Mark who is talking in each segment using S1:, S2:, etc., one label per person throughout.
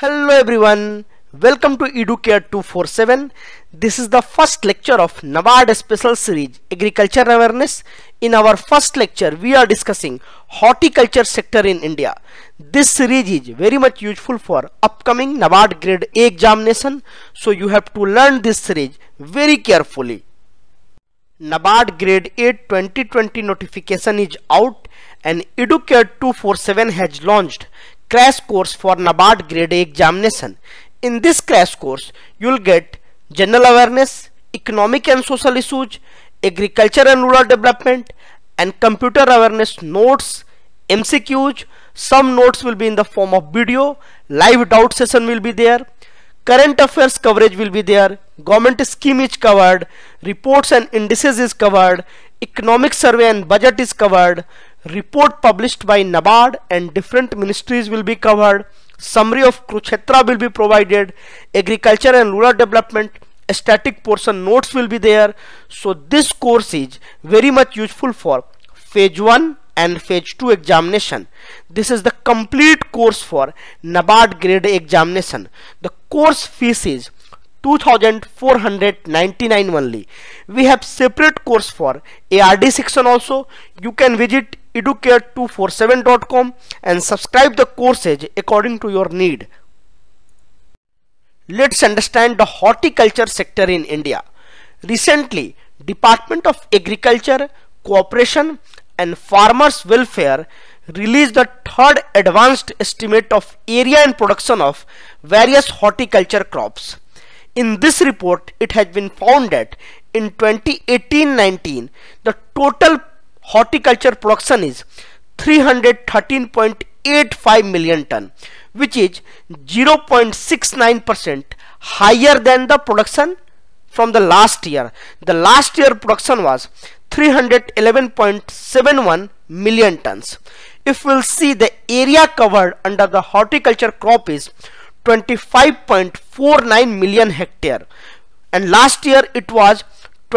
S1: Hello everyone, welcome to EduCare 247. This is the first lecture of NABARD special series Agriculture Awareness. In our first lecture we are discussing horticulture sector in India. This series is very much useful for upcoming NABARD grade A examination, so you have to learn this series very carefully. NABARD grade A 2020 notification is out and EduCare 247 has launched crash course for NABARD grade A examination. In this crash course you will get general awareness, economic and social issues, agriculture and rural development, and computer awareness notes, MCQs. Some notes will be in the form of video, live doubt session will be there, current affairs coverage will be there, government scheme is covered, reports and indices is covered, economic survey and budget is covered, report published by NABARD and different ministries will be covered, summary of Kurukshetra will be provided, agriculture and rural development static portion notes will be there. So this course is very much useful for phase 1 and phase 2 examination. This is the complete course for NABARD grade A examination. The course fees is 2499 only. We have separate course for ARD section also. You can visit educare247.com and subscribe the courses according to your need. Let's understand the horticulture sector in India. Recently, Department of Agriculture, Cooperation and Farmers Welfare released the third advanced estimate of area and production of various horticulture crops. In this report, it has been found that in 2018-19, the total horticulture production is 313.85 million ton, which is 0.69% higher than the production from the last year. The last year production was 311.71 million tons. If we'll see, the area covered under the horticulture crop is 25.49 million hectare, and last year it was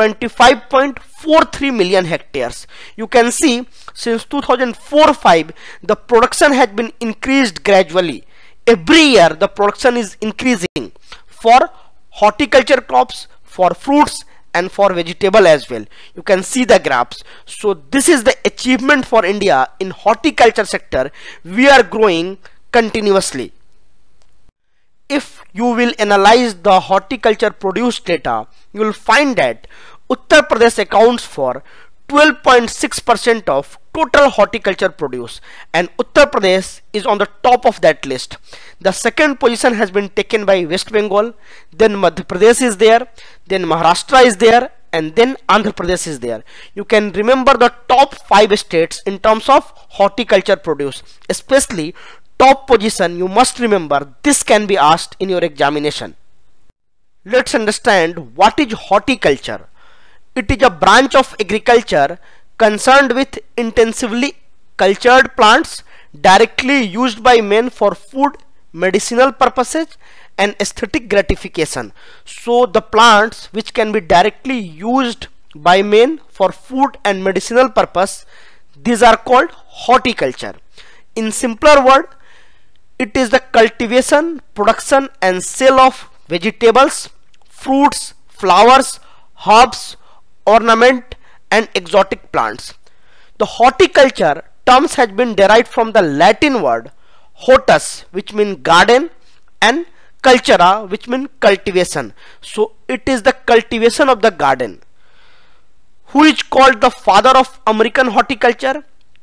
S1: 25.43 million hectares. You can see since 2004-5 the production has been increased gradually. Every year the production is increasing for horticulture crops, for fruits and for vegetable as well. You can see the graphs. So this is the achievement for India in horticulture sector. We are growing continuously. If you will analyze the horticulture produce data, you will find that Uttar Pradesh accounts for 12.6% of total horticulture produce, and Uttar Pradesh is on the top of that list. The second position has been taken by West Bengal, then Madhya Pradesh is there, then Maharashtra is there, and then Andhra Pradesh is there. You can remember the top 5 states in terms of horticulture produce, especially top position. You must remember, this can be asked in your examination. Let's understand what is horticulture. It is a branch of agriculture concerned with intensively cultured plants directly used by men for food, medicinal purposes and aesthetic gratification. So the plants which can be directly used by men for food and medicinal purpose, these are called horticulture. In simpler word, it is the cultivation, production and sale of vegetables, fruits, flowers, herbs, ornament and exotic plants. The horticulture terms has been derived from the Latin word hortus, which means garden, and cultura, which means cultivation. So it is the cultivation of the garden. Who is called the father of American horticulture?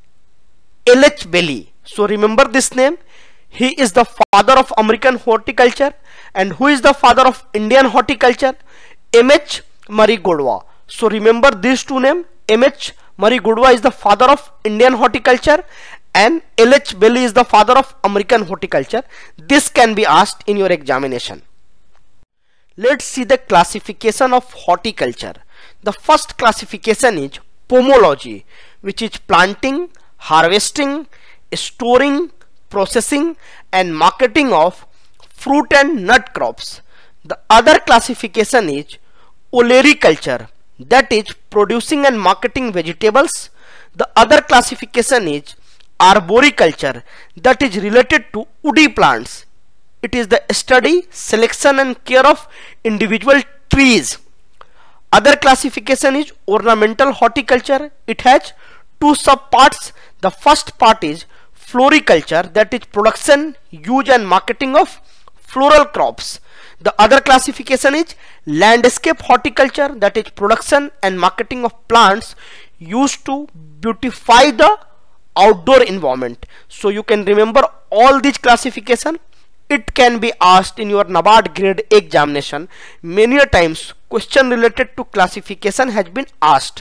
S1: L.H. Bailey. So remember this name. He is the father of American horticulture. And who is the father of Indian horticulture? M.H. Murray Godwin. So remember these two names. M.H. Murray Godwin is the father of Indian horticulture and L.H. Bailey is the father of American horticulture. This can be asked in your examination. Let's see the classification of horticulture. The first classification is pomology, which is planting, harvesting, storing, processing and marketing of fruit and nut crops. The other classification is olericulture, that is producing and marketing vegetables. The other classification is arboriculture, that is related to woody plants. It is the study, selection and care of individual trees. Other classification is ornamental horticulture. It has two subparts. The first part is floriculture, that is production, use and marketing of floral crops. The other classification is landscape horticulture, that is production and marketing of plants used to beautify the outdoor environment. So you can remember all these classification. It can be asked in your NABARD grade examination. Many a times question related to classification has been asked.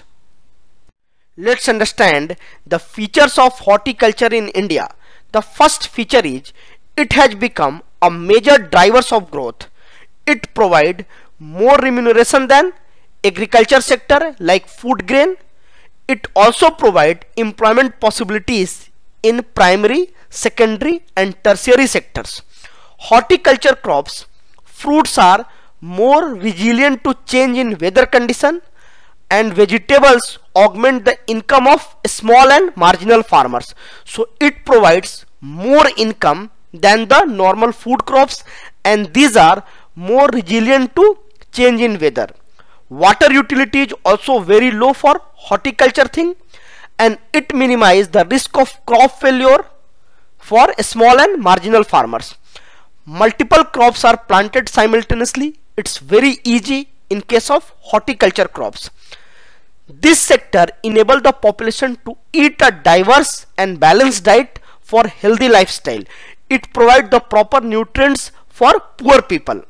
S1: Let's understand the features of horticulture in India. The first feature is it has become a major driver of growth. It provides more remuneration than agriculture sector like food grain. It also provides employment possibilities in primary, secondary and tertiary sectors. Horticulture crops, fruits are more resilient to change in weather condition, and vegetables augment the income of small and marginal farmers. So it provides more income than the normal food crops, and these are more resilient to change in weather. Water utility is also very low for horticulture thing, and it minimizes the risk of crop failure for small and marginal farmers. Multiple crops are planted simultaneously. It's very easy in case of horticulture crops. This sector enables the population to eat a diverse and balanced diet for healthy lifestyle. It provides the proper nutrients for poor people.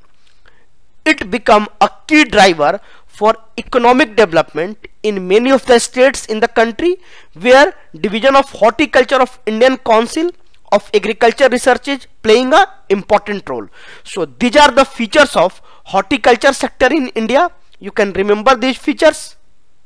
S1: It become a key driver for economic development in many of the states in the country, where Division of Horticulture of Indian Council of Agriculture Research is playing a important role. So these are the features of horticulture sector in India. You can remember these features.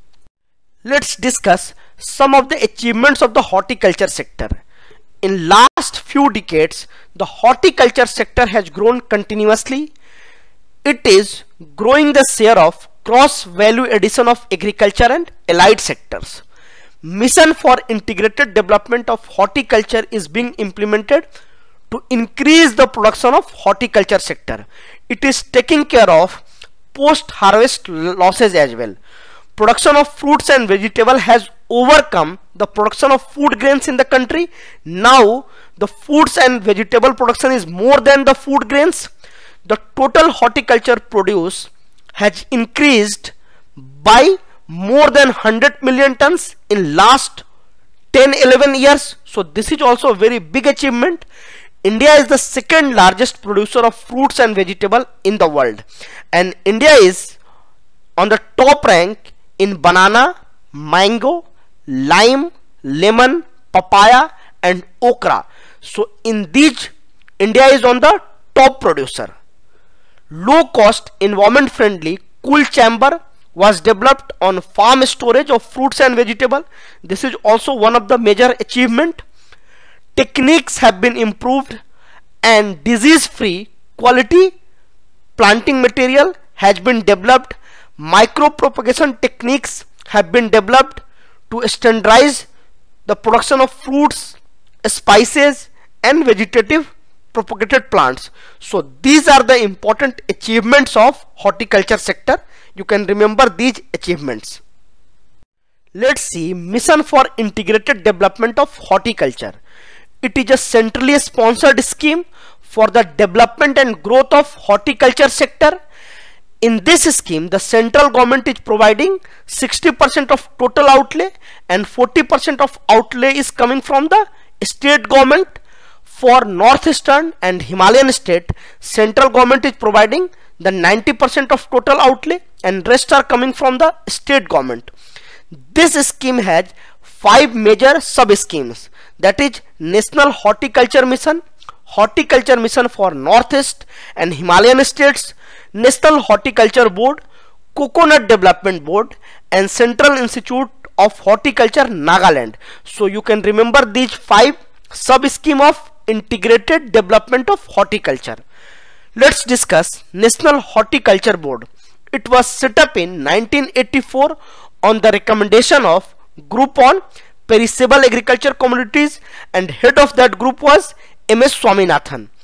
S1: Let's discuss some of the achievements of the horticulture sector. In last few decades, the horticulture sector has grown continuously. It is growing the share of cross value addition of agriculture and allied sectors. Mission for integrated development of horticulture is being implemented to increase the production of horticulture sector. It is taking care of post harvest losses as well. Production of fruits and vegetable has overcome the production of food grains in the country. Now the fruits and vegetable production is more than the food grains. The total horticulture produce has increased by more than 100 million tons in last 10-11 years. So this is also a very big achievement. India is the second largest producer of fruits and vegetable in the world, and India is on the top rank in banana, mango, lime, lemon, papaya and okra. So in these, India is on the top producer. Low cost, environment friendly cool chamber was developed on farm storage of fruits and vegetable. This is also one of the major achievement. Techniques have been improved and disease free quality planting material has been developed. Micro propagation techniques have been developed to standardize the production of fruits, spices and vegetative propagated plants. So these are the important achievements of horticulture sector. You can remember these achievements. Let's see Mission for Integrated Development of Horticulture. It is a centrally sponsored scheme for the development and growth of horticulture sector. In this scheme, the central government is providing 60% of total outlay and 40% of outlay is coming from the state government. For northeastern and Himalayan state, central government is providing the 90% of total outlay and rest are coming from the state government. This scheme has 5 major sub schemes, that is National Horticulture Mission, Horticulture Mission for Northeast and Himalayan states, National Horticulture Board, Coconut Development Board and Central Institute of Horticulture Nagaland. So you can remember these 5 sub scheme of integrated development of horticulture. Let's discuss National Horticulture Board. It was set up in 1984 on the recommendation of Group on Perishable Agriculture Commodities, and head of that group was M.S. Swaminathan.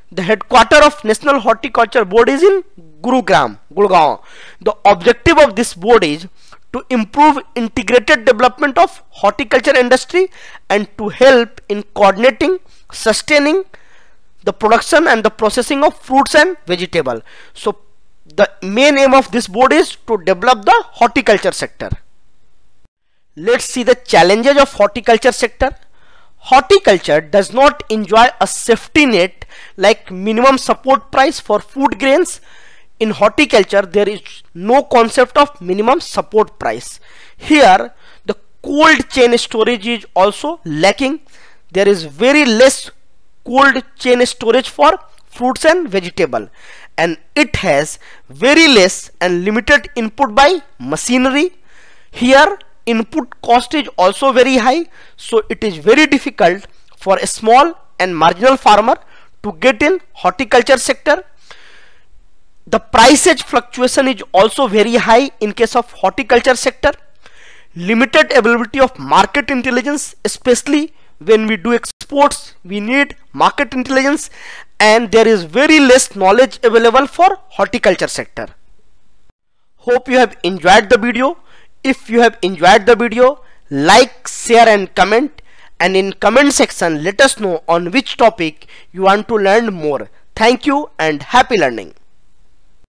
S1: The headquarters of National Horticulture Board is in Gurugram, Gurgaon. The objective of this board is to improve integrated development of horticulture industry and to help in coordinating, sustaining the production and the processing of fruits and vegetables. So the main aim of this board is to develop the horticulture sector. Let's see the challenges of horticulture sector. Horticulture does not enjoy a safety net like minimum support price for food grains. In horticulture, there is no concept of minimum support price. Here, the cold chain storage is also lacking. There is very less cold chain storage for fruits and vegetable, and it has very less and limited input by machinery. Here, input cost is also very high, so it is very difficult for a small and marginal farmer to get in horticulture sector. The price edge fluctuation is also very high in case of horticulture sector. Limited availability of market intelligence, especially when we do exports, we need market intelligence, and there is very less knowledge available for horticulture sector. Hope you have enjoyed the video. If you have enjoyed the video, like, share and comment, and in comment section let us know on which topic you want to learn more. Thank you and happy learning.